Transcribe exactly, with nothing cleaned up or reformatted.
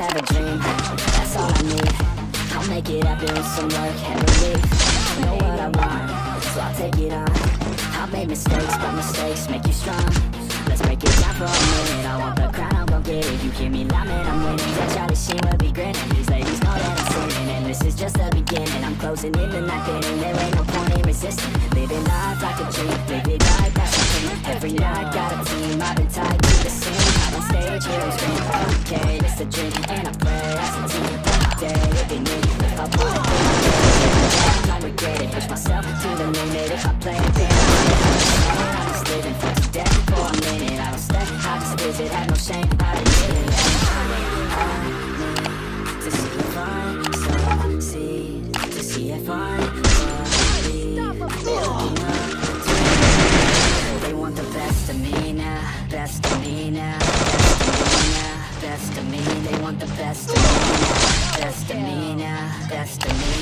have a dream, that's all I need. I'll make it happen with some work and belief. I know what I want, so I'll take it on. I've made mistakes, but mistakes make you strong. Let's break it down for a minute. I want the crown, I'm gon' get it. You hear me loud, man, I'm winning. That Charlie Sheen will be grinning. These ladies know that I'm sinning, and this is just the beginning. I'm closing in the night inning. There ain't no point in resisting. Living life like a dream, live it like that's a dream. Every night got a team, I've been tied to the scene. I'm on stage, here and scream. Okay, it's a dream, and I play as a team. One day it be me. If I want it, then I regret it. Push myself to the limit. If I play it, then I'm just living for today. For a minute, I don't stay. I just visit, have no shame. I admit it. To see if I succeed, to see if I believe. They want the best of me now, best of me now, best of me now, best of me. They want the best of